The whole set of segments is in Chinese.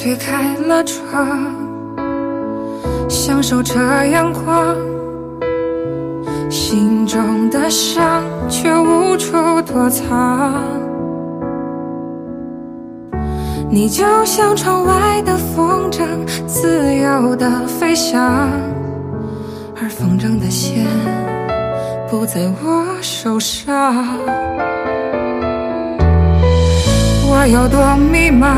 推开了窗，享受着阳光，心中的伤却无处躲藏。你就像窗外的风筝，自由地飞翔，而风筝的线不在我手上。我有多迷茫，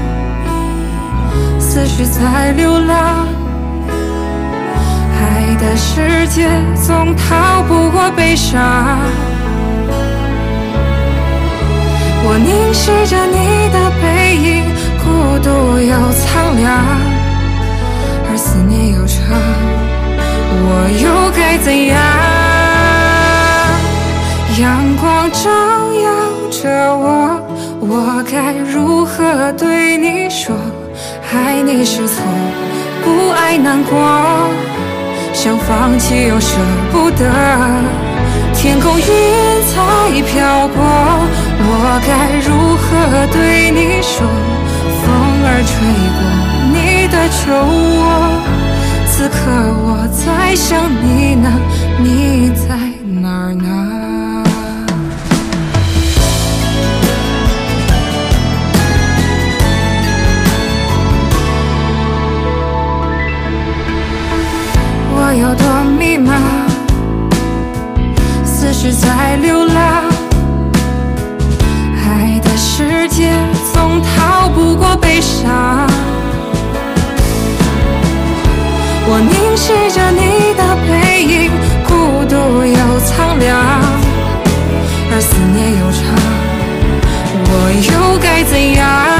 思绪在流浪，爱的世界总逃不过悲伤。我凝视着你的背影，孤独又苍凉，而思念又长，我又该怎样？阳光照耀着我，我该如何对你说？爱你是错，不爱难过，想放弃又舍不得。天空云彩飘过，我该如何对你说？风儿吹过你的酒窝，此刻我在想你呢，你在哪儿呢？我有多迷茫，思绪在流浪，爱的世界总逃不过悲伤。我凝视着你的背影，孤独又苍凉，而思念又长，我又该怎样？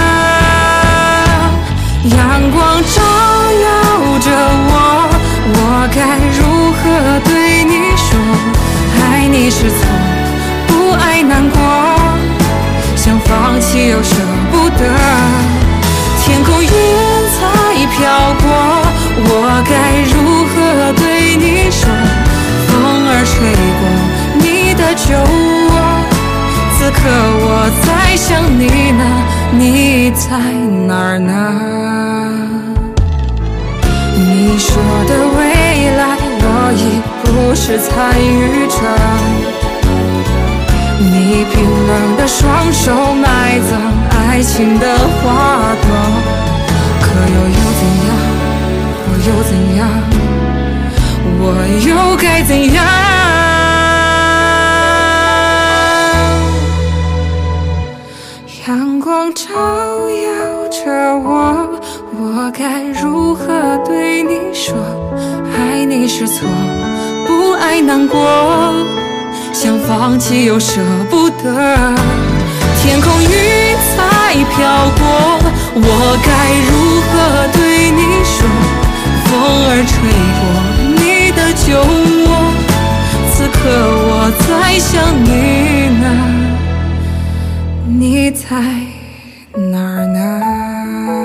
阳光照耀着我，我该如何对你说？爱你是错，不爱难过，想放弃又舍不得。天空云彩飘过，我该如何对你说？风儿吹过你的酒窝，此刻我在想你呢，你在哪儿呢？你说的未来，我已不是参与者。你冰冷的双手埋葬爱情的花朵，可又怎样？我又怎样？我又该怎样？阳光照耀着我，我该如何对你说？爱你是错，不爱难过，想放弃又舍不得。天空云彩飘过，我该如何对你说？风儿吹过你的酒窝，此刻我在想你呢，你在哪儿呢？